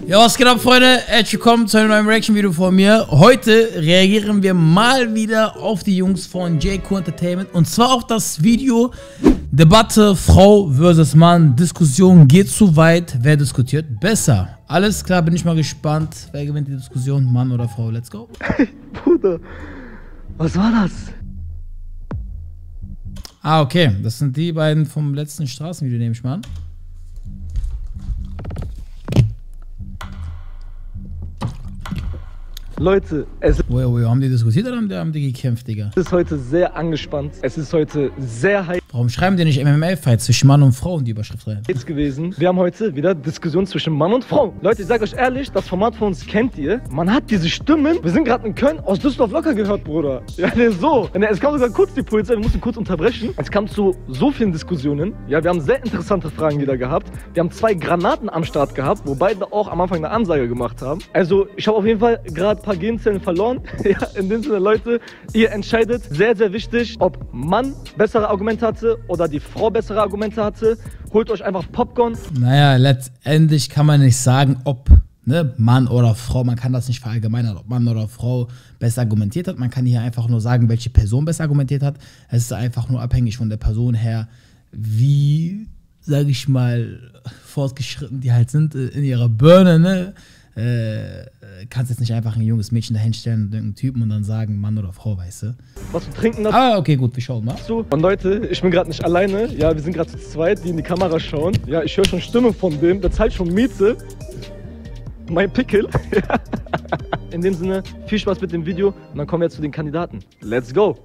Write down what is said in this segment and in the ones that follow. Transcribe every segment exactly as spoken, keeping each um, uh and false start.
Ja, was geht ab, Freunde? Herzlich willkommen zu einem neuen Reaction-Video von mir. Heute reagieren wir mal wieder auf die Jungs von J Q Entertainment. Und zwar auf das Video Debatte Frau versus Mann. Diskussion geht zu weit. Wer diskutiert besser? Alles klar, bin ich mal gespannt. Wer gewinnt die Diskussion? Mann oder Frau? Let's go. Hey, Bruder. Was war das? Ah, okay. Das sind die beiden vom letzten Straßenvideo, nehme ich mal an. Leute, es Woher, woher, haben die diskutiert oder haben die, haben die gekämpft, Digga? ist heute sehr angespannt. Es ist heute sehr heiß Warum schreiben die nicht M M A-Fight zwischen Mann und Frau in die Überschrift rein? gewesen. Wir haben heute wieder Diskussion zwischen Mann und Frau. Leute, ich sage euch ehrlich, das Format von uns kennt ihr. Man hat diese Stimmen. Wir sind gerade in Köln aus Düsseldorf locker gehört, Bruder. Ja, ne, so. Ne, es kam sogar kurz die Polizei, wir mussten kurz unterbrechen. Es kam zu so vielen Diskussionen. Ja, wir haben sehr interessante Fragen wieder gehabt. Wir haben zwei Granaten am Start gehabt, wo beide auch am Anfang eine Ansage gemacht haben. Also, ich habe auf jeden Fall gerade ein paar Genzellen verloren. Ja, in dem Sinne, Leute, ihr entscheidet. Sehr, sehr wichtig, ob Mann bessere Argumente hatte oder die Frau bessere Argumente hatte. Holt euch einfach Popcorn. Naja, letztendlich kann man nicht sagen, ob ne, Mann oder Frau, man kann das nicht verallgemeinern, ob Mann oder Frau besser argumentiert hat. Man kann hier einfach nur sagen, welche Person besser argumentiert hat. Es ist einfach nur abhängig von der Person her, wie, sage ich mal, fortgeschritten die halt sind in ihrer Birne, ne? Äh, kannst jetzt nicht einfach ein junges Mädchen dahinstellen und irgendeinen Typen und dann sagen, Mann oder Frau, weißt du? Was zu trinken dazu. Ah, okay, gut, wir schauen mal. Und Leute, ich bin gerade nicht alleine. Ja, wir sind gerade zu zweit, die in die Kamera schauen. Ja, ich höre schon Stimmen von dem, der zahlt schon Miete. Mein Pickel. In dem Sinne, viel Spaß mit dem Video und dann kommen wir jetzt zu den Kandidaten. Let's go.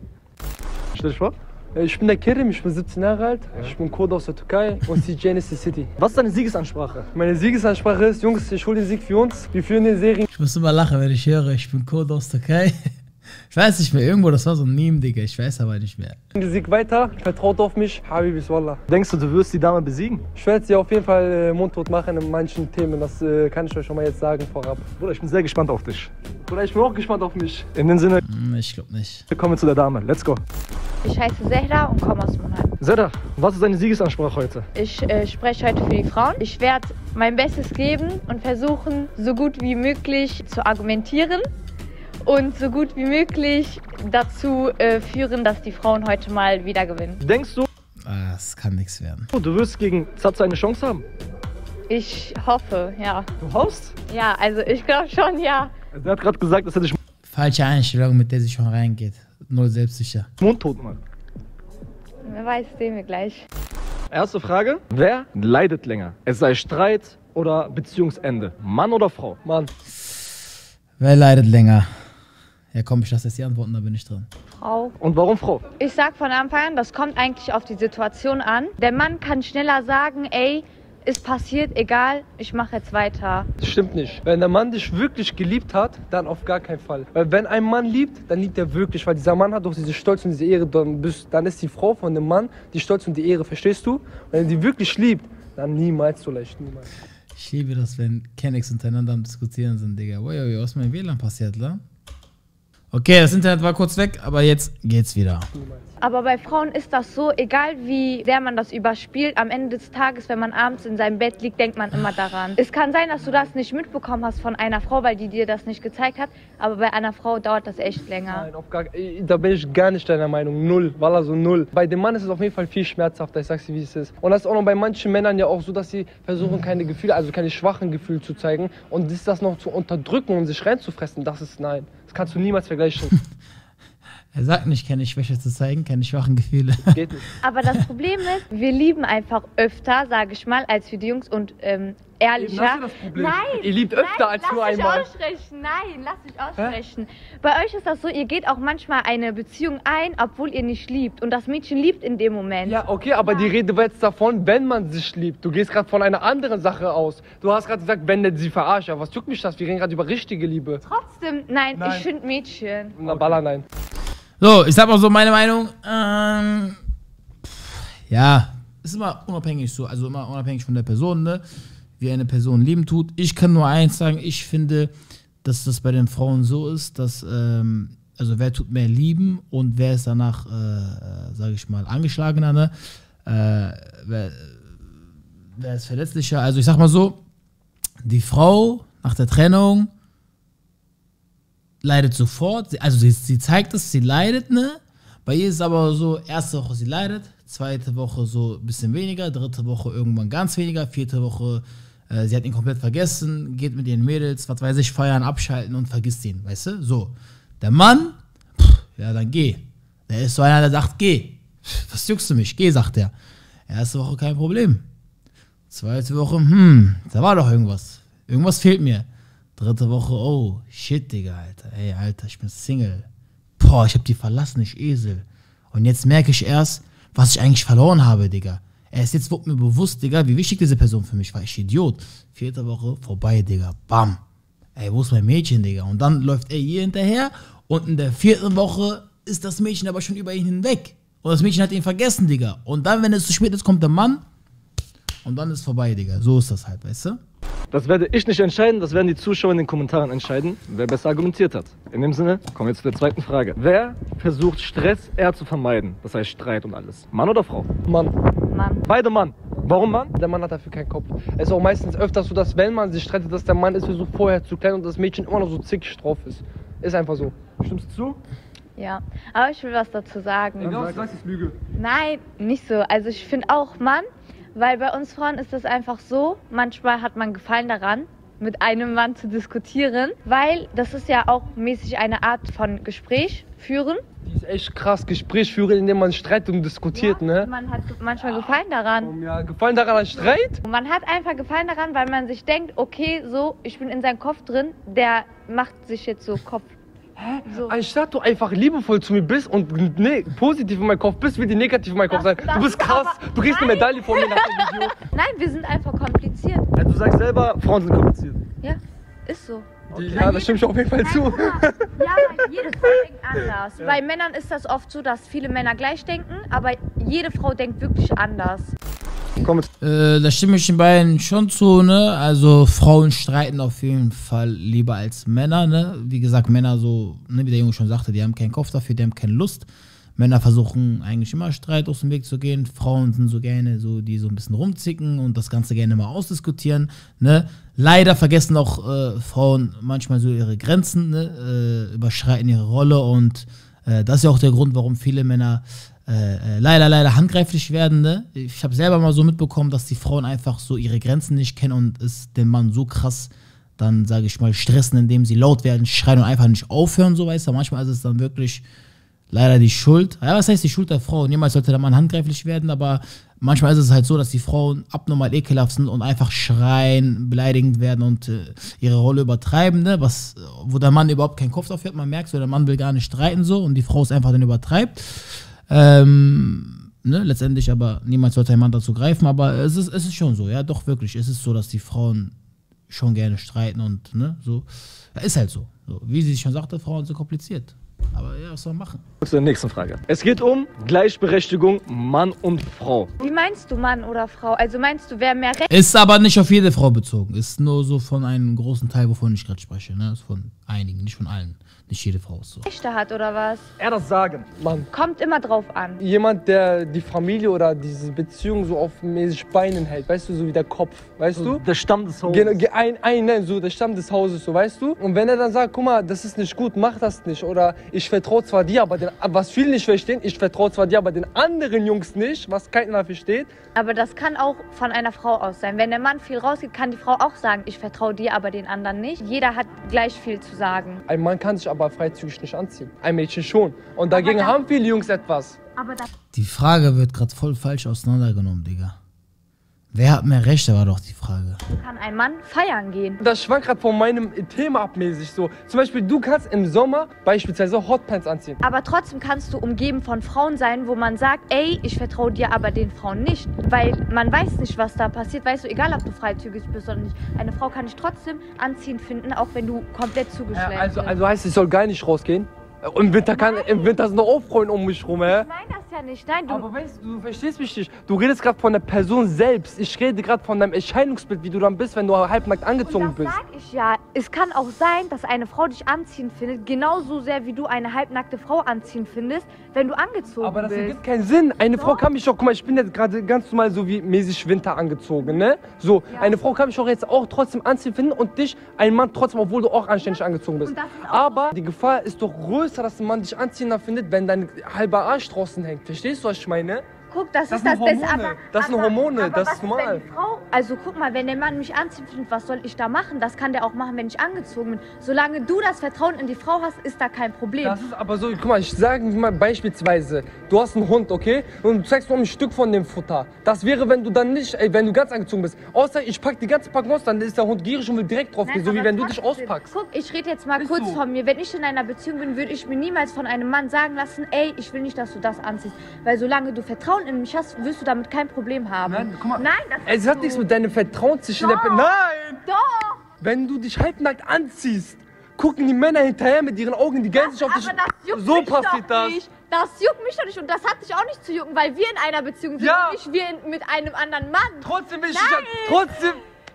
Stell dich vor. Ich bin der Kerim, ich bin siebzehn Jahre alt, ich bin Kurd aus der Türkei und C J ist die City. Was ist deine Siegesansprache? Meine Siegesansprache ist, Jungs, ich hole den Sieg für uns, wir führen die Serie. Ich muss immer lachen, wenn ich höre, ich bin Kurd aus Türkei. Ich weiß nicht mehr, irgendwo, das war so ein Meme, Digga, ich weiß aber nicht mehr. Den Sieg weiter, vertraut auf mich, Habibis Wallah. Denkst du, du wirst die Dame besiegen? Ich werde sie auf jeden Fall äh, mundtot machen in manchen Themen, das äh, kann ich euch schon mal jetzt sagen vorab. Bruder, ich bin sehr gespannt auf dich. Bruder, ich bin auch gespannt auf mich. In dem Sinne, Hm, ich glaube nicht. kommen wir zu der Dame. Let's go. Ich heiße Zehra und komme aus Monheim. Zehra, was ist deine Siegesansprache heute? Ich äh, spreche heute für die Frauen. Ich werde mein Bestes geben und versuchen, so gut wie möglich zu argumentieren und so gut wie möglich dazu äh, führen, dass die Frauen heute mal wieder gewinnen. Denkst du, Ah, es kann nichts werden. du wirst gegen Zaza eine Chance haben? Ich hoffe, ja. Du hoffst? Ja, also ich glaube schon, ja. Der hat gerade gesagt, dass er dich Falsche Einstellung, mit der sie schon reingeht. Null selbstsicher. mundtot macht. Wer weiß, sehen wir gleich. Erste Frage. Wer leidet länger? Es sei Streit oder Beziehungsende. Mann oder Frau? Mann. Wer leidet länger? Ja komm, ich lasse jetzt die Antworten, da bin ich drin. Frau. Und warum Frau? Ich sag von Anfang an, das kommt eigentlich auf die Situation an. Der Mann kann schneller sagen, ey, ist passiert, egal, ich mache jetzt weiter. Das stimmt nicht. Wenn der Mann dich wirklich geliebt hat, dann auf gar keinen Fall. Weil wenn ein Mann liebt, dann liebt er wirklich. Weil dieser Mann hat doch diese Stolz und diese Ehre. Dann, bist, dann ist die Frau von dem Mann die Stolz und die Ehre, verstehst du? Wenn er die wirklich liebt, dann niemals so leicht, niemals. Ich liebe das, wenn Kennex untereinander am Diskutieren sind, Digga. Ui, ui, was ist mein W L A N passiert, la? Okay, das Internet war kurz weg, aber jetzt geht's wieder. Aber bei Frauen ist das so, egal wie sehr man das überspielt, am Ende des Tages, wenn man abends in seinem Bett liegt, denkt man immer daran. Es kann sein, dass du das nicht mitbekommen hast von einer Frau, weil die dir das nicht gezeigt hat, aber bei einer Frau dauert das echt länger. Nein, auf gar, da bin ich gar nicht deiner Meinung. Null, Wallah, so null. Bei dem Mann ist es auf jeden Fall viel schmerzhafter, ich sag's dir, wie es ist. Und das ist auch noch bei manchen Männern ja auch so, dass sie versuchen, keine Gefühle, also keine schwachen Gefühle zu zeigen. Und das, das noch zu unterdrücken und sich reinzufressen, das ist nein. Das kannst du niemals vergleichen. Er sagt nicht, keine Schwäche zu zeigen, keine schwachen Gefühle. Geht nicht. Aber das Problem ist, wir lieben einfach öfter, sage ich mal, als für die Jungs und ähm, ehrlicher. Das ist das Problem. Nein, ihr liebt öfter nein, als lass nur mich einmal. Aussprechen. Nein, lass mich aussprechen. Hä? Bei euch ist das so, ihr geht auch manchmal eine Beziehung ein, obwohl ihr nicht liebt. Und das Mädchen liebt in dem Moment. Ja, okay, aber die Rede war jetzt davon, wenn man sich liebt. Du gehst gerade von einer anderen Sache aus. Du hast gerade gesagt, wenn der sie verarscht. Ja, was juckt mich das? Wir reden gerade über richtige Liebe. Trotzdem, nein, Nein. ich finde Mädchen. Na, Baller, nein. So, ich sag mal so meine Meinung. Ähm, pff, ja, ist immer unabhängig so, also immer unabhängig von der Person, ne? Wie eine Person lieben tut. Ich kann nur eins sagen, ich finde, dass das bei den Frauen so ist, dass, ähm, also wer tut mehr lieben und wer ist danach, äh, sage ich mal, angeschlagener, ne? Äh, wer, wer ist verletzlicher? Also ich sag mal so, Die Frau nach der Trennung leidet sofort, sie- also sie, sie zeigt es, sie leidet, ne? Bei ihr ist es aber so, erste Woche sie leidet, zweite Woche so ein bisschen weniger, dritte Woche irgendwann ganz weniger, vierte Woche, äh, sie hat ihn komplett vergessen, geht mit ihren Mädels, was weiß ich, feiern, abschalten und vergisst ihn, weißt du? So. Der Mann, pff, ja dann geh. Der ist so einer, der sagt, geh. Was juckst du mich? Geh, sagt er. Erste Woche kein Problem. Zweite Woche, hm, da war doch irgendwas. Irgendwas fehlt mir. Dritte Woche, oh, shit, Digga, Alter. Ey, Alter, ich bin Single. Boah, ich hab die verlassen, ich Esel. Und jetzt merke ich erst, was ich eigentlich verloren habe, Digga. Erst jetzt wurde mir bewusst, Digga, wie wichtig diese Person für mich war. Ich Idiot. Vierte Woche, vorbei, Digga. Bam. Ey, wo ist mein Mädchen, Digga? Und dann läuft er ihr hinterher und in der vierten Woche ist das Mädchen aber schon über ihn hinweg. Und das Mädchen hat ihn vergessen, Digga. Und dann, wenn es zu spät ist, kommt der Mann und dann ist vorbei, Digga. So ist das halt, weißt du? Das werde ich nicht entscheiden, das werden die Zuschauer in den Kommentaren entscheiden, wer besser argumentiert hat. In dem Sinne, kommen wir jetzt zu der zweiten Frage. Wer versucht Stress eher zu vermeiden? Das heißt Streit und alles. Mann oder Frau? Mann. Mann. Beide Mann. Warum Mann? Der Mann hat dafür keinen Kopf. Es ist auch meistens öfters so, dass wenn man sich streitet, dass der Mann ist so vorher zu klein und das Mädchen immer noch so zickig drauf ist. Ist einfach so. Stimmst du zu? Ja, aber ich will was dazu sagen. Egal, was ist Lüge. Nein, nicht so. Also ich finde auch Mann, weil bei uns Frauen ist das einfach so, manchmal hat man Gefallen daran, mit einem Mann zu diskutieren, weil das ist ja auch mäßig eine Art von Gespräch führen. Die ist echt krass, Gespräch führen, indem man streitet und diskutiert, Ja, ne? man hat manchmal Gefallen daran. Ja, gefallen daran ein Streit? Und man hat einfach Gefallen daran, weil man sich denkt, okay, so, ich bin in seinem Kopf drin, der macht sich jetzt so Kopf. So. Anstatt du einfach liebevoll zu mir bist und ne, positiv in meinem Kopf bist, wird die negativ in meinem Kopf sein. Das- Du bist das- krass, aber- du kriegst eine Nein. Medaille von mir nach dem Video. Nein, wir sind einfach kompliziert. Ja, du sagst selber, Frauen sind kompliziert. Ja, ist so. Ja, das stimmt schon auf jeden Fall zu. Nein, guck mal. Ja, weil jede Frau denkt anders. Bei Männern ist das oft so, dass viele Männer gleich denken, aber jede Frau denkt wirklich anders. Kommen wir Äh, da stimme ich den beiden schon zu, ne? Also Frauen streiten auf jeden Fall lieber als Männer, ne? Wie gesagt, Männer so, ne, wie der Junge schon sagte, die haben keinen Kopf dafür, die haben keine Lust. Männer versuchen eigentlich immer Streit aus dem Weg zu gehen. Frauen sind so gerne so, die so ein bisschen rumzicken und das Ganze gerne mal ausdiskutieren, ne? Leider vergessen auch äh, Frauen manchmal so ihre Grenzen, ne? Äh, überschreiten ihre Rolle und äh, das ist ja auch der Grund, warum viele Männer äh, äh, leider, leider handgreiflich werden, ne? Ich habe selber mal so mitbekommen, dass die Frauen einfach so ihre Grenzen nicht kennen und es den Mann so krass dann, sage ich mal, stressen, indem sie laut werden, schreien und einfach nicht aufhören, so weißt du. Manchmal ist es dann wirklich leider die Schuld. Ja, was heißt die Schuld der Frau? Niemals sollte der Mann handgreiflich werden, aber manchmal ist es halt so, dass die Frauen abnormal ekelhaft sind und einfach schreien, beleidigend werden und äh, ihre Rolle übertreiben, ne? Was, wo der Mann überhaupt keinen Kopf dafür hat. Man merkt so, der Mann will gar nicht streiten so und die Frau ist einfach dann übertreibt. Ähm, ne? Letztendlich aber, niemals sollte ein Mann dazu greifen, aber es ist, es ist schon so, ja, doch wirklich. Es ist so, dass die Frauen schon gerne streiten und, ne, so. Ja, ist halt so. so. Wie sie schon sagte, Frauen sind kompliziert. Aber ja, was soll man machen? zu der nächsten Frage. Es geht um Gleichberechtigung Mann und Frau. Wie meinst du Mann oder Frau? Also meinst du, wer mehr Recht Ist aber nicht auf jede Frau bezogen. Ist nur so von einem großen Teil, wovon ich gerade spreche. Ne? Ist von einigen, nicht von allen. Nicht jede Frau ist so. Rechte hat oder was? Er das sagen. Mann. Kommt immer drauf an. Jemand, der die Familie oder diese Beziehung so auf mäßig Beinen hält, weißt du, so wie der Kopf, weißt du? Der Stamm des Hauses. Genau, ge- ein, ein, nein, so der Stamm des Hauses, so weißt du? Und wenn er dann sagt, guck mal, das ist nicht gut, mach das nicht. Oder ich vertraue zwar dir, aber den, was viele nicht verstehen, ich vertraue zwar dir, aber den anderen Jungs nicht, was keiner versteht. Aber das kann auch von einer Frau aus sein. Wenn der Mann viel rausgeht, kann die Frau auch sagen, ich vertraue dir, aber den anderen nicht. Jeder hat gleich viel zu sagen. Ein Mann kann sich aber freizügig nicht anziehen. Ein Mädchen schon. Und dagegen dann- haben viele Jungs etwas. Aber das Die Frage wird gerade voll falsch auseinandergenommen, Digga. Wer hat mehr Rechte, war doch die Frage. kann ein Mann feiern gehen. Das schwankt gerade von meinem Thema ab mäßig so. Zum Beispiel, du kannst im Sommer beispielsweise Hotpants anziehen. Aber trotzdem kannst du umgeben von Frauen sein, wo man sagt, ey, ich vertraue dir aber den Frauen nicht. Weil man weiß nicht, was da passiert. Weißt du, egal ob du freizügig bist oder nicht. Eine Frau kann dich trotzdem anziehen finden, auch wenn du komplett zugeschlägt Ja, also, bist. also heißt, ich soll gar nicht rausgehen? Im Winter, kann, im Winter sind noch auch Freunde um mich rum, hä? Ich meine das ja nicht. Nein, du. Aber weißt du, du verstehst mich nicht. Du redest gerade von der Person selbst. Ich rede gerade von deinem Erscheinungsbild, wie du dann bist, wenn du halbnackt angezogen und das bist. sag ich ja. Es kann auch sein, dass eine Frau dich anziehen findet, genauso sehr wie du eine halbnackte Frau anziehen findest, wenn du angezogen Aber das bist. ergibt keinen Sinn. Eine Doch. Frau kann mich doch, guck mal, ich bin jetzt gerade ganz normal so wie mäßig Winter angezogen, ne? So, Ja. eine Frau kann mich doch jetzt auch trotzdem anziehen finden und dich, ein Mann trotzdem, obwohl du auch anständig angezogen bist. Und das ist auch Aber die Gefahr ist doch größer, dass ein Mann dich anziehender findet, wenn dein halber Arsch draußen hängt. Verstehst du, was ich meine? Guck, das, Das ist das sind Beste. Hormone. Aber, Das sind aber, Hormone, aber das was ist normal. Wenn die Frau, also guck mal, wenn der Mann mich anziehen findet, was soll ich da machen? Das kann der auch machen, wenn ich angezogen bin. Solange du das Vertrauen in die Frau hast, ist da kein Problem. Das ist aber so, guck mal, ich sage mal beispielsweise, du hast einen Hund, okay? Und du zeigst nur ein Stück von dem Futter. Das wäre, wenn du dann nicht, ey, wenn du ganz angezogen bist. Außer ich pack die ganze Packung aus, dann ist der Hund gierig und will direkt drauf Nein, gehen, so wie aber wenn du dich trotzdem. auspackst. Guck, ich rede jetzt mal Ist kurz so. von mir. Wenn ich in einer Beziehung bin, würde ich mir niemals von einem Mann sagen lassen, ey, ich will nicht, dass du das anziehst. Weil solange du Vertrauen in mich hast, wirst du damit kein Problem haben. Nein, guck mal. Nein, das Es ist hat so. nichts mit deinem Vertrauen zwischen der... Doch. Pe- Nein! Doch! Wenn du dich halbnackt anziehst, gucken die Männer hinterher mit ihren Augen, die gänzen sich auf Aber dich. das juckt So mich passiert doch das. nicht. Das juckt mich doch nicht und das hat dich auch nicht zu jucken, weil wir in einer Beziehung sind Ja. und nicht wir in, mit einem anderen Mann. Trotzdem will ich Nein. dich... Trotzdem...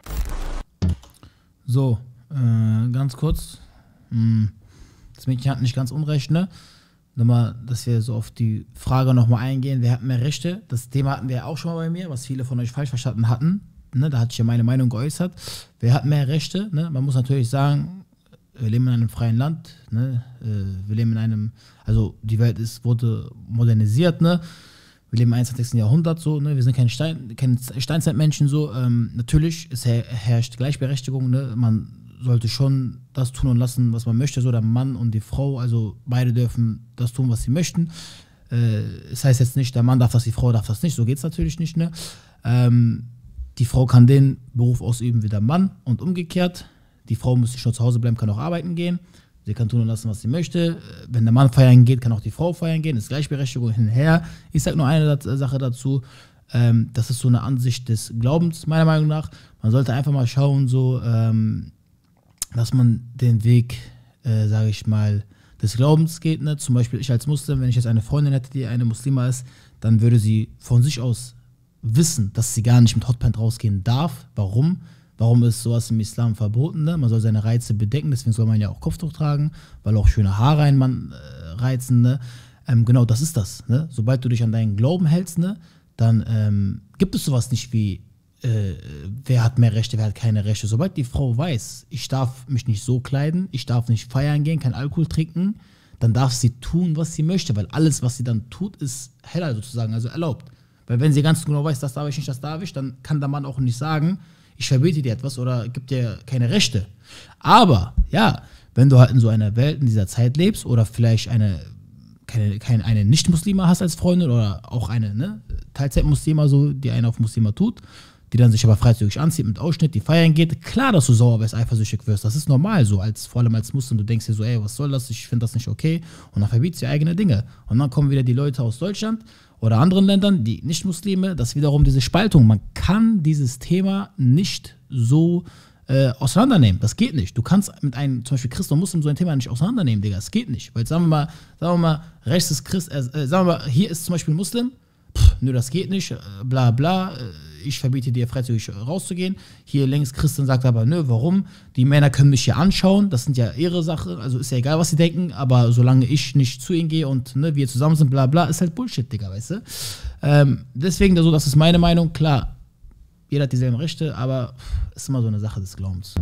So, äh, ganz kurz. Hm, Das Mädchen hat nicht ganz unrecht, ne? Nochmal, dass wir so auf die Frage nochmal eingehen, wer hat mehr Rechte? Das Thema hatten wir ja auch schon mal bei mir, was viele von euch falsch verstanden hatten. Ne? Da hatte ich ja meine Meinung geäußert. Wer hat mehr Rechte? Ne? Man muss natürlich sagen, wir leben in einem freien Land. Ne? Äh, Wir leben in einem, also die Welt ist, wurde modernisiert, ne? Wir leben im einundzwanzigsten. Jahrhundert so, ne? Wir sind keine, Stein, keine Steinzeitmenschen so. Ähm, natürlich es her herrscht Gleichberechtigung, ne? Man sollte schon das tun und lassen, was man möchte, so der Mann und die Frau, also beide dürfen das tun, was sie möchten. Äh, das heißt jetzt nicht, der Mann darf das, die Frau darf das nicht, so geht es natürlich nicht, ne? Ähm, die Frau kann den Beruf ausüben wie der Mann und umgekehrt. Die Frau muss nicht nur zu Hause bleiben, kann auch arbeiten gehen. Sie kann tun und lassen, was sie möchte. Wenn der Mann feiern geht, kann auch die Frau feiern gehen. Das ist Gleichberechtigung hin und her. Ich sage nur eine Sache dazu. Ähm, das ist so eine Ansicht des Glaubens, meiner Meinung nach. Man sollte einfach mal schauen, so, ähm, dass man den Weg, äh, sage ich mal, des Glaubens geht. Ne? Zum Beispiel ich als Muslim, wenn ich jetzt eine Freundin hätte, die eine Muslima ist, dann würde sie von sich aus wissen, dass sie gar nicht mit Hotpant rausgehen darf. Warum? Warum ist sowas im Islam verboten? Ne? Man soll seine Reize bedecken, deswegen soll man ja auch Kopftuch tragen, weil auch schöne Haare einen Mann äh, reizen. Ne? Ähm, genau, das ist das. Ne? Sobald du dich an deinen Glauben hältst, ne, dann ähm, gibt es sowas nicht wie, äh, wer hat mehr Rechte, wer hat keine Rechte. Sobald die Frau weiß, ich darf mich nicht so kleiden, ich darf nicht feiern gehen, kein Alkohol trinken, dann darf sie tun, was sie möchte, weil alles, was sie dann tut, ist heller sozusagen, also erlaubt. Weil wenn sie ganz genau weiß, das darf ich nicht, das darf ich, dann kann der Mann auch nicht sagen, ich verbiete dir etwas oder gib dir keine Rechte. Aber, ja, wenn du halt in so einer Welt, in dieser Zeit lebst oder vielleicht eine, keine, keine, eine Nicht-Muslima hast als Freundin oder auch eine ne, Teilzeit-Muslima, so, die einen auf Muslima tut, die dann sich aber freizügig anzieht mit Ausschnitt, die feiern geht, klar, dass du sauer wirst, eifersüchtig wirst. Das ist normal so, als, vor allem als Muslim. Du denkst dir so, ey, was soll das, ich finde das nicht okay. Und dann verbietest du eigene Dinge. Und dann kommen wieder die Leute aus Deutschland oder anderen Ländern, die Nicht-Muslime, das ist wiederum diese Spaltung. Man kann dieses Thema nicht so äh, auseinandernehmen. Das geht nicht. Du kannst mit einem, zum Beispiel Christ und Muslim, so ein Thema nicht auseinandernehmen, Digga. Das geht nicht. Weil, sagen wir mal, sagen wir mal, rechts ist Christ, äh, sagen wir mal, hier ist zum Beispiel Muslim, pff, nö, das geht nicht, äh, bla bla, äh, ich verbiete dir freizügig rauszugehen. Hier längs Christen sagt aber, nö, warum? Die Männer können mich hier anschauen, das sind ja ihre Sache, also ist ja egal, was sie denken, aber solange ich nicht zu ihnen gehe und ne, wir zusammen sind, bla bla, ist halt Bullshit, Digga, weißt du? Ähm, deswegen, so, das ist meine Meinung, klar, jeder hat dieselben Rechte, aber ist immer so eine Sache des Glaubens.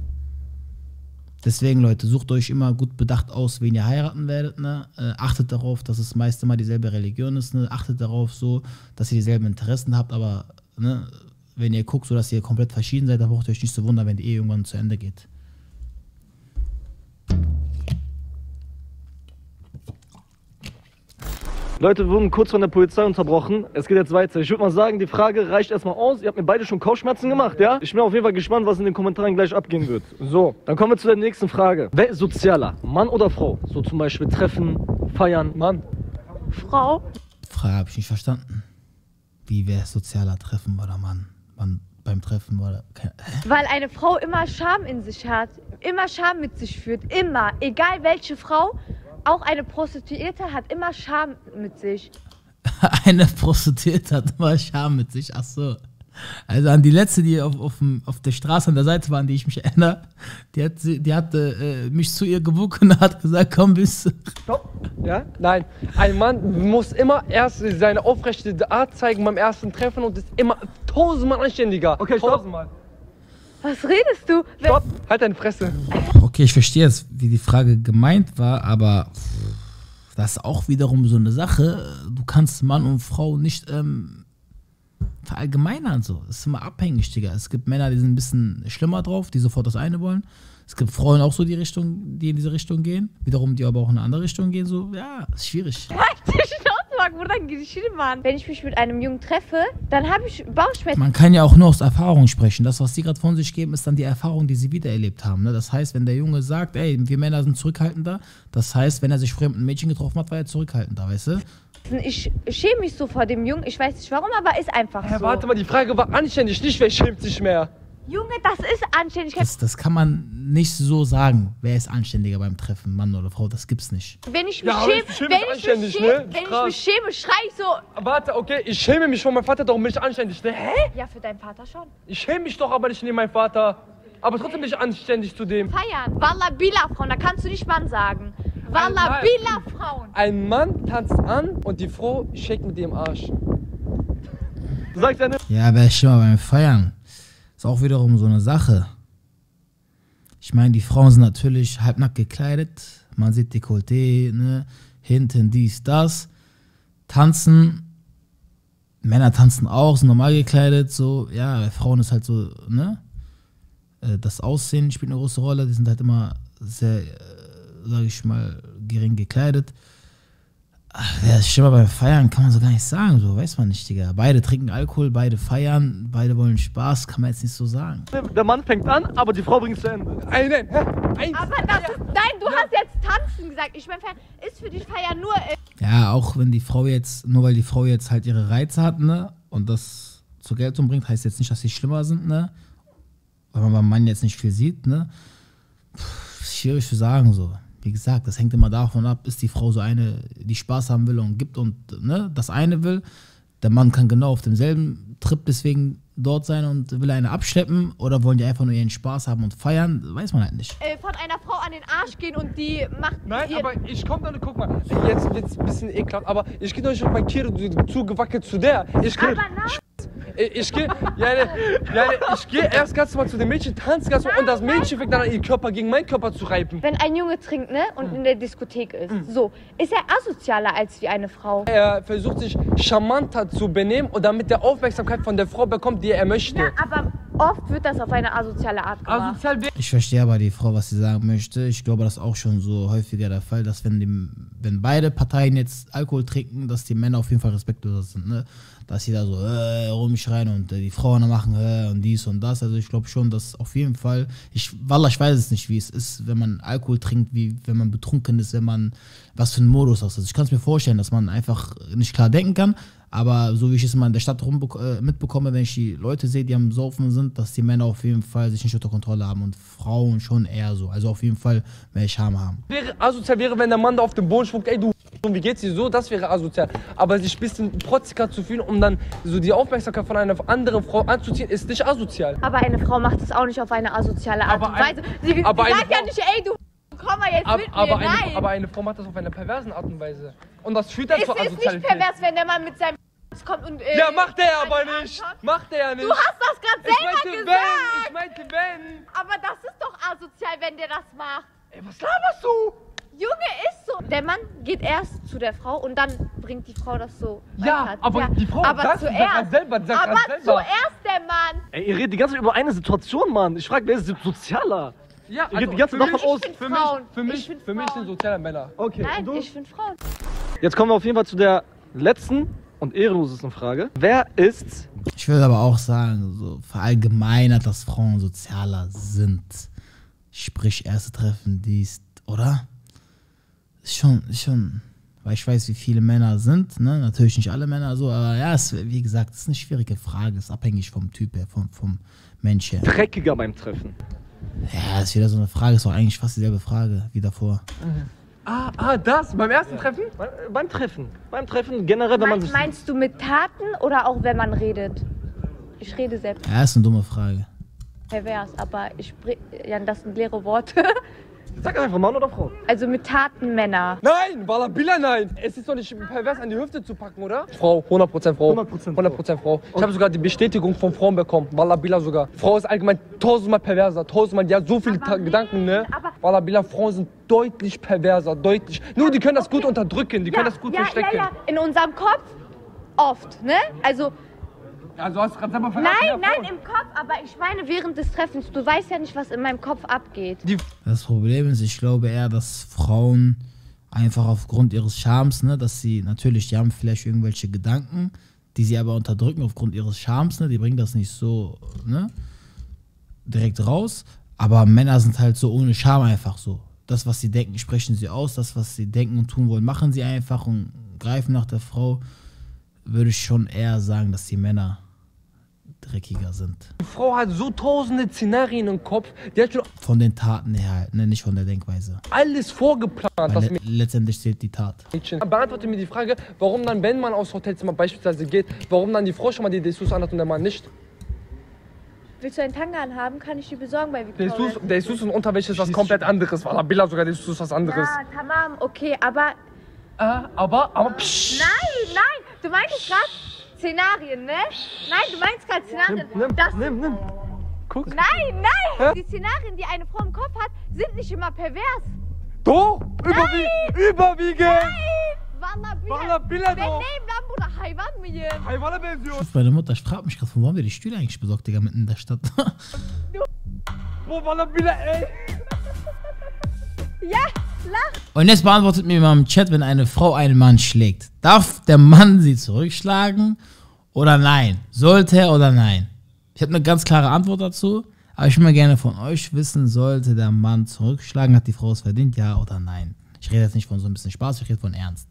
Deswegen, Leute, sucht euch immer gut bedacht aus, wen ihr heiraten werdet. Ne? Äh, achtet darauf, dass es meist immer dieselbe Religion ist. Ne? Achtet darauf, so, dass ihr dieselben Interessen habt. Aber ne, wenn ihr guckt, so dass ihr komplett verschieden seid, dann braucht ihr euch nicht zu wundern, wenn die Ehe irgendwann zu Ende geht. Leute, wir wurden kurz von der Polizei unterbrochen. Es geht jetzt weiter. Ich würde mal sagen, die Frage reicht erstmal aus. Ihr habt mir beide schon Kopfschmerzen gemacht, ja? Ich bin auf jeden Fall gespannt, was in den Kommentaren gleich abgehen wird. So, dann kommen wir zu der nächsten Frage. Wer ist sozialer? Mann oder Frau? So zum Beispiel Treffen, Feiern. Mann. Frau? Frage habe ich nicht verstanden. Wie wäre sozialer Treffen oder Mann? Mann beim Treffen oder... Hä? Weil eine Frau immer Scham in sich hat, immer Scham mit sich führt, immer, egal welche Frau, auch eine Prostituierte hat immer Scham mit sich. eine Prostituierte hat immer Scham mit sich. Ach so. Also an die letzte, die auf, auf, dem, auf der Straße an der Seite war, an die ich mich erinnere, die hat, sie- die hat äh, mich zu ihr gewunken und hat gesagt, komm, bist du. Stopp. Ja? Nein. Ein Mann muss immer erst seine aufrechte Art zeigen beim ersten Treffen und ist immer tausendmal anständiger. Okay, stopp. Tausendmal. Was redest du? Wer- Stopp. Halt deine Fresse. Okay, ich verstehe jetzt, wie die Frage gemeint war, aber pff, das ist auch wiederum so eine Sache. Du kannst Mann und Frau nicht ähm, verallgemeinern. So. Das ist immer abhängig, Digga. Es gibt Männer, die sind ein bisschen schlimmer drauf, die sofort das eine wollen. Es gibt Frauen auch so, die, Richtung, die in diese Richtung gehen. Wiederum, die aber auch in eine andere Richtung gehen. So, ja, ist schwierig. Halt die Schnauze, Mann, wo dann geschrieben, Mann. Wenn ich mich mit einem Jungen treffe, dann habe ich Bauchschmerzen. Man kann ja auch nur aus Erfahrung sprechen. Das, was sie gerade von sich geben, ist dann die Erfahrung, die sie wiedererlebt haben. Ne? Das heißt, wenn der Junge sagt, ey, wir Männer sind zurückhaltender, das heißt, wenn er sich früher mit einem Mädchen getroffen hat, war er zurückhaltender, weißt du? Ich schäme mich so vor dem Jungen. Ich weiß nicht warum, aber ist einfach Hä, so. warte mal, die Frage war anständig, nicht wer schämt sich mehr. Junge, das ist Anständigkeit. Das, das kann man nicht so sagen. Wer ist anständiger beim Treffen, Mann oder Frau? Das gibt's nicht. Wenn ich mich Ja, aber schäme, ich schäme wenn, mich ich mich anständig, schäme ne? wenn ich Krass. mich schäme, schrei ich so. Warte, okay, ich schäme mich von meinem Vater, darum bin ich anständig. Ne? Hä? Ja, für deinen Vater schon. Ich schäme mich doch aber nicht neben meinem Vater. Aber trotzdem bin ich anständig zu dem. Feiern. Walla Bila Frauen, da kannst du nicht Mann sagen. Walla Nein. Bila Frauen. Ein Mann tanzt an und die Frau schickt mit dem Arsch. Du sagst ja nicht. Ja, wer ist schlimmer beim Feiern? Ist auch wiederum so eine Sache. Ich meine, die Frauen sind natürlich halbnackt gekleidet. Man sieht Dekolleté, ne? Hinten dies, das. Tanzen. Männer tanzen auch, sind normal gekleidet. So, ja, bei Frauen ist halt so, ne? Äh, Das Aussehen spielt eine große Rolle. Die sind halt immer sehr, äh, sag ich mal, gering gekleidet. Ach, wer ist schlimmer beim Feiern, kann man so gar nicht sagen, so weiß man nicht, Digga. Beide trinken Alkohol, beide feiern, beide wollen Spaß, kann man jetzt nicht so sagen. Der Mann fängt an, aber die Frau bringt es zu Ende. Einen, hä? Eins. Aber das ist, nein, du hast jetzt tanzen gesagt. Ich meine, ist für dich Feiern nur. Äh, Ja, auch wenn die Frau jetzt, nur weil die Frau jetzt halt ihre Reize hat, ne, und das zur Geltung bringt, heißt jetzt nicht, dass sie schlimmer sind, ne, weil man beim Mann jetzt nicht viel sieht, ne. Puh, schwierig zu sagen, so. Wie gesagt, das hängt immer davon ab, ist die Frau so eine, die Spaß haben will und gibt und ne, das eine will. Der Mann kann genau auf demselben Trip deswegen dort sein und will eine abschleppen oder wollen die einfach nur ihren Spaß haben und feiern, weiß man halt nicht. äh, von einer Frau an den Arsch gehen und die macht. Nein, ihr, aber ich komm dann, guck mal, jetzt wird's ein bisschen ekelhaft, aber ich geh doch nicht mit meinem Kiro zugewackelt zu der. Ich geh, Aber nein. ich, ich geh, ja, ne, ja, ne, ich geh erst ganz mal zu dem Mädchen, tanz ganz mal und das Mädchen fängt dann an, ihren Körper gegen meinen Körper zu reiben. Wenn ein Junge trinkt, ne, und in der Diskothek ist, so, ist er asozialer als wie eine Frau. Er versucht sich charmanter zu benehmen und damit der Aufmerksamkeit von der Frau bekommt, die er möchte. Ja, aber oft wird das auf eine asoziale Art gemacht. Asozial wäre Ich verstehe aber die Frau, was sie sagen möchte. Ich glaube, das ist auch schon so häufiger der Fall, dass wenn, die, wenn beide Parteien jetzt Alkohol trinken, dass die Männer auf jeden Fall respektloser sind. Ne? Dass sie da so äh, rumschreien und äh, die Frauen machen äh, und dies und das. Also ich glaube schon, dass auf jeden Fall, ich, Wallah, ich weiß es nicht, wie es ist, wenn man Alkohol trinkt, wie wenn man betrunken ist, wenn man, was für einen Modus das ist. Ich kann es mir vorstellen, dass man einfach nicht klar denken kann. Aber so wie ich es immer in der Stadt rum äh, mitbekomme, wenn ich die Leute sehe, die am Saufen sind, dass die Männer auf jeden Fall sich nicht unter Kontrolle haben und Frauen schon eher so. Also auf jeden Fall mehr Scham haben. asozial wäre, wenn der Mann da auf dem Boden spuckt, ey du, wie geht's dir so? Das wäre asozial. Aber sich ein bisschen protziger zu fühlen, um dann so die Aufmerksamkeit von einer anderen Frau anzuziehen, ist nicht asozial. Aber eine Frau macht es auch nicht auf eine asoziale Art Aber und ein- Weise. Sie, aber sie eine sagt ja Frau- nicht, ey, du komm mal jetzt Ab, mit mir, aber, nein. eine, aber eine Frau macht das auf eine perversen Art und Weise. Und das führt dann es zur ist nicht Asozialität. pervers, wenn der Mann mit seinem kommt und äh, Ja, macht er aber an den nicht. Arsch hat. Macht er nicht. Du hast das gerade ich selber meinte gesagt. wenn, ich meinte wenn. Aber das ist doch asozial, wenn der das macht. Ey, was laberst du? Junge, ist so. Der Mann geht erst zu der Frau und dann bringt die Frau das so Ja, weiter. aber die Frau aber sagt- sagt zuerst, grad selber, sagt aber grad selber. zuerst der Mann. Ey, ihr redet die ganze Zeit über eine Situation, Mann. Ich frage, wer ist sozialer? Ja, Ihr geht die ganze für Zeit mich- davon aus. find Für mich, Frauen. für Ich mich, find für mich Frauen. sind soziale Männer. Okay, Nein, und du? ich finde Frauen. Jetzt kommen wir auf jeden Fall zu der letzten und ehrenlosesten Frage. Wer ist Ich würde aber auch sagen, so verallgemeinert, dass Frauen sozialer sind. Sprich, erste Treffen, dies, oder? Ist schon, ist schon, weil ich weiß, wie viele Männer sind, ne? Natürlich nicht alle Männer so, aber ja, es, wie gesagt, es ist eine schwierige Frage, ist abhängig vom Typ her, vom, vom Mensch her. dreckiger beim Treffen? Ja, ist wieder so eine Frage, ist auch eigentlich fast dieselbe Frage wie davor. Ah, ah, das? Beim ersten Treffen? Beim, äh, beim Treffen. Beim Treffen generell, wenn man Mein, sich... meinst du mit Taten oder auch wenn man redet? Ich rede selbst Ja, ist eine dumme Frage. pervers, aber ich sprich, ja, das sind leere Worte. Sag einfach Mann oder Frau. Also mit Taten Männer. Nein, Wallabilla, nein. Es ist doch nicht pervers, an die Hüfte zu packen, oder? Frau, hundert Prozent Frau. hundert Prozent Frau. hundert Prozent Frau. Ich habe sogar die Bestätigung von Frauen bekommen. Wallabilla sogar. Frau ist allgemein tausendmal perverser. Tausendmal, die hat so viele Aber Gedanken, ne? aber- Wallabilla, Frauen sind deutlich perverser, deutlich. Nur die können das gut unterdrücken, die können das gut ja, verstecken. ja, ja, in unserem Kopf oft, ne? Also, Also hast du gerade selber verraten, nein, ja, nein, Frauen. im Kopf, aber ich meine während des Treffens. Du weißt ja nicht, was in meinem Kopf abgeht. Das Problem ist, ich glaube eher, dass Frauen einfach aufgrund ihres Charmes, ne, dass sie natürlich, die haben vielleicht irgendwelche Gedanken, die sie aber unterdrücken aufgrund ihres Charmes, ne, die bringen das nicht so, ne, direkt raus, aber Männer sind halt so ohne Charme einfach so. Das, was sie denken, sprechen sie aus, das, was sie denken und tun wollen, machen sie einfach und greifen nach der Frau, würde ich schon eher sagen, dass die Männer dreckiger sind. Die Frau hat so tausende Szenarien im Kopf, die hat schon Von den Taten her halt, ne, nicht von der Denkweise. alles vorgeplant, Weil was le letztendlich zählt die Tat. Mädchen. Beantworte mir die Frage, warum dann, wenn man aufs Hotelzimmer beispielsweise geht, warum dann die Frau schon mal die Dessous anhat und der Mann nicht? Willst du einen Tanga anhaben? Kann ich dir besorgen bei Victoria? Dessous, Dessous und Unterwäsche ist was komplett anderes. Wallabilla sogar Dessous ist was anderes. Ja, tamam, okay, aber Äh, aber, aber, psch. nein, nein, du meinst gerade Szenarien, ne? Nein, du meinst gerade Szenarien. Nimm, nimm, das, nimm, nimm. Guck. Nein, nein, die Szenarien, die eine Frau im Kopf hat, sind nicht immer pervers. Doch, überwie überwiegend. Wallabilla, Wallabilla ben doch. neyim lan burada hayvan mıyım? Hayvana benziyor. Meine Mutter fragt mich gerade, von wo haben wir die Stühle eigentlich besorgt, Digga, mitten in der Stadt. Wo Wallabilla, ey. Ja, lach. Und jetzt beantwortet mir mal im Chat, wenn eine Frau einen Mann schlägt. Darf der Mann sie zurückschlagen oder nein? Sollte er oder nein? Ich habe eine ganz klare Antwort dazu, aber ich will mal gerne von euch wissen, sollte der Mann zurückschlagen, hat die Frau es verdient, ja oder nein? Ich rede jetzt nicht von so ein bisschen Spaß, ich rede von Ernst.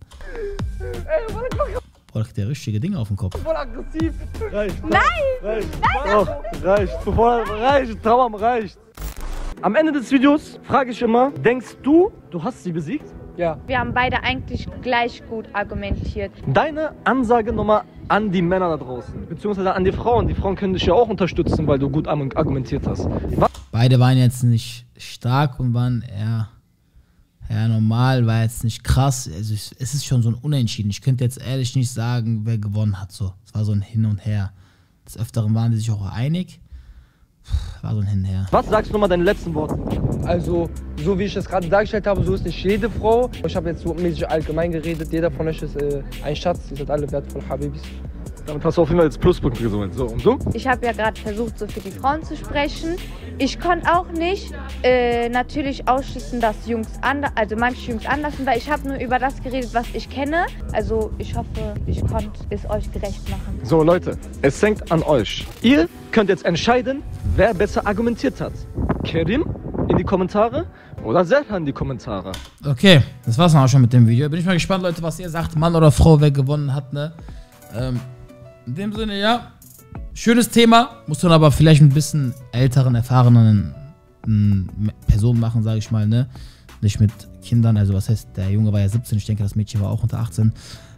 Ey, Walla, guck, Boah, da kriegt der richtige Dinge auf den Kopf. voll aggressiv. Reicht. Nein! Reicht. Doch, reicht. Bevor, reicht. Tamam, reicht. Am Ende des Videos frage ich immer, denkst du, du hast sie besiegt? Ja. Wir haben beide eigentlich gleich gut argumentiert. Deine Ansage nochmal an die Männer da draußen, beziehungsweise an die Frauen. Die Frauen können dich ja auch unterstützen, weil du gut argumentiert hast. Was Beide waren jetzt nicht stark und waren eher, eher normal, war jetzt nicht krass. Also es es ist schon so ein Unentschieden. Ich könnte jetzt ehrlich nicht sagen, wer gewonnen hat. So. Es war so ein Hin und Her. Des Öfteren waren die sich auch einig. Puh, war so ein Hin und Her. Was sagst du nochmal deine letzten Worte? Also, so wie ich es gerade dargestellt habe, so ist nicht jede Frau. Ich habe jetzt so mäßig allgemein geredet. Jeder von euch ist äh, ein Schatz. Ihr seid alle wertvoll, Habibis. Damit hast du auf jeden Fall jetzt Pluspunkte gesammelt. So, und du? Ich habe ja gerade versucht, so für die Frauen zu sprechen. Ich konnte auch nicht äh, natürlich ausschließen, dass Jungs anders, also manche Jungs anders sind, weil ich habe nur über das geredet, was ich kenne. Also ich hoffe, ich konnte es euch gerecht machen. So, Leute, es hängt an euch. Ihr könnt jetzt entscheiden, wer besser argumentiert hat. Kerim in die Kommentare oder Serhan in die Kommentare. Okay, das war's dann auch schon mit dem Video. Bin ich mal gespannt, Leute, was ihr sagt. Mann oder Frau, wer gewonnen hat, ne? Ähm, in dem Sinne, ja. Schönes Thema. Muss man aber vielleicht mit ein bisschen älteren, erfahrenen m, Personen machen, sage ich mal, ne? Nicht mit Kindern. Also, was heißt, der Junge war ja siebzehn. Ich denke, das Mädchen war auch unter achtzehn.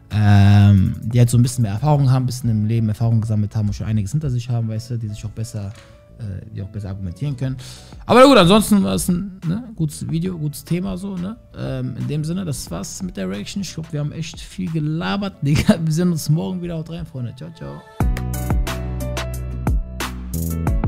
Ähm, die halt so ein bisschen mehr Erfahrung haben, ein bisschen im Leben Erfahrung gesammelt haben und schon einiges hinter sich haben, weißt du, die sich auch besser, äh, die auch besser argumentieren können. Aber gut, ansonsten war es ein ne, gutes Video, gutes Thema so, ne? Ähm, in dem Sinne, das war's mit der Reaction. Ich glaube, wir haben echt viel gelabert, Digga. Wir sehen uns morgen wieder. Haut rein, Freunde. Ciao, ciao.